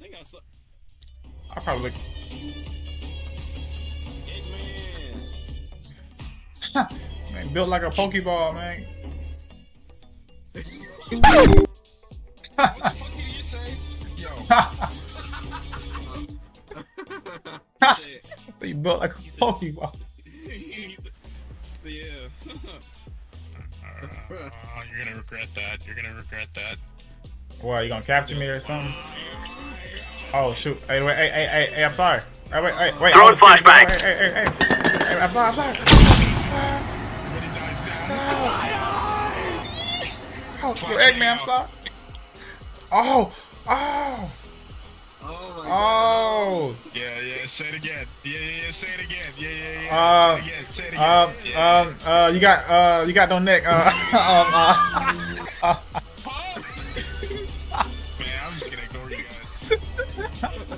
think I saw. I'll probably. Eggman. Man, built like a Pokeball, man. What the fuck did you say? Yo. So you built like a Pokeball. Yeah. You're gonna regret that. You're gonna regret that. What, you gonna capture me or something? Oh shoot! Hey, wait, hey! I'm sorry. Hey, wait! Throwing flashbang. Hey! I'm sorry. Everybody dies down. Oh, yo, Eggman, I'm sorry. Oh! Oh my god. Oh! Yeah. Say it again. Yeah. Say it again. Yeah. Say it again. You got no neck. Man, I'm just gonna ignore you guys.